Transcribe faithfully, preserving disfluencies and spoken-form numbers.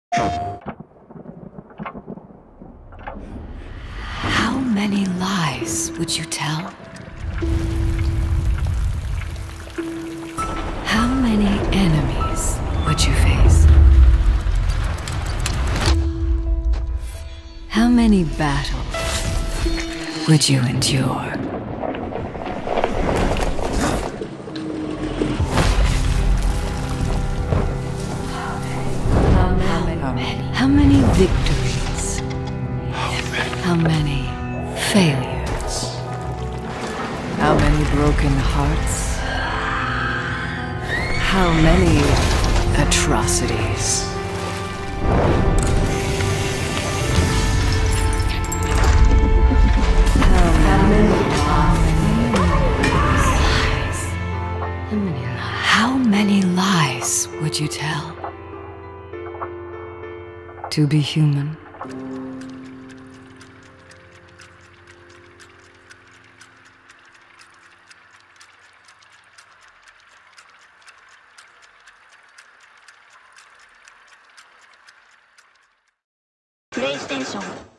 How many lies would you tell? How many enemies would you face? How many battles would you endure? How many, how many victories? How many failures? How many broken hearts? How many atrocities? How many lies? How many lies? How many lies would you tell? To be human. PlayStation